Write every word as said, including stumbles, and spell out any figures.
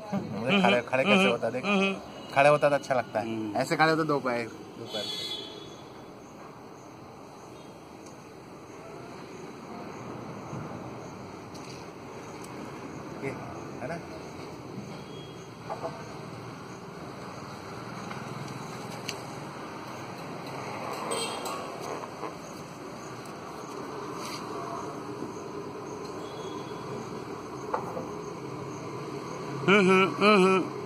मुझे खड़े खड़े कैसे होता है, देख खड़े होता तो अच्छा लगता है, ऐसे खड़े होते दो पैर दो पैर से। ये है ना, हम्म हम्म हम्म